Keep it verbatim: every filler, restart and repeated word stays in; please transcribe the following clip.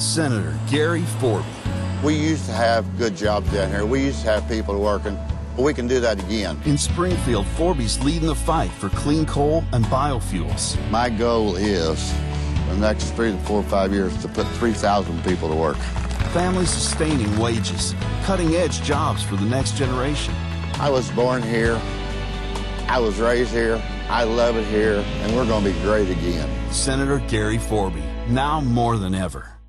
Senator Gary Forby. We used to have good jobs down here. We used to have people working, but we can do that again. In Springfield, Forby's leading the fight for clean coal and biofuels. My goal is, the next three to four or five years, to put three thousand people to work. Family-sustaining wages, cutting-edge jobs for the next generation. I was born here. I was raised here. I love it here, and we're going to be great again. Senator Gary Forby, now more than ever.